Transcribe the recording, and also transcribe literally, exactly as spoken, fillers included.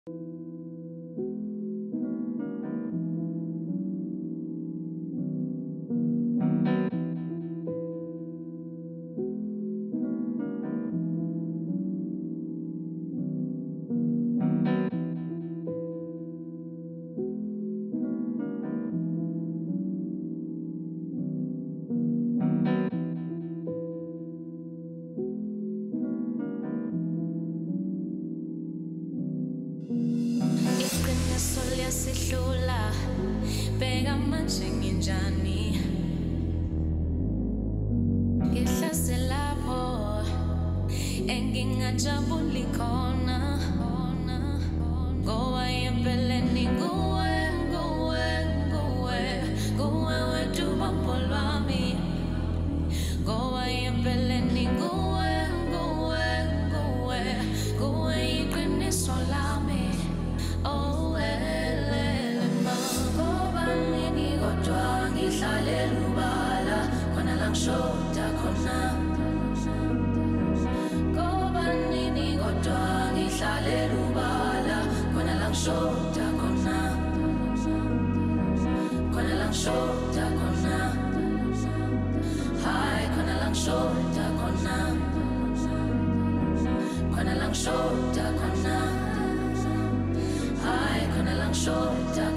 Iqiniso liyasihlula, bheka manje nginjani. Ngihlase lapho engingajabuli khona, ngoba empeleni nguwe, nguwe, nguwe, nguwe wedwa ubambo lwami. Ngoba empeleni nguwe, nguwe, nguwe, nguwe iqiniso lami. Oh, elele ma, ngoba ngini kodwa ngihlalela ubala, khona la ngishoda khona. Ngoba ngini kodwa ngihlalela ubala, khona la ngishoda khona. Khona la ngishoda khona. Hayi khona la ngishoda khona. Khona la ngishoda khona. Hayi khona la ngishoda